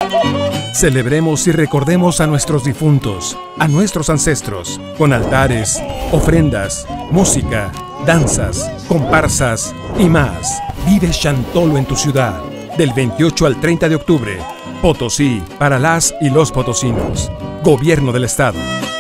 Celebremos y recordemos a nuestros difuntos, a nuestros ancestros, con altares, ofrendas, música, danzas, comparsas y más. Vive Chantolo en tu ciudad, del 28 al 30 de octubre. Potosí, para las y los potosinos. Gobierno del Estado.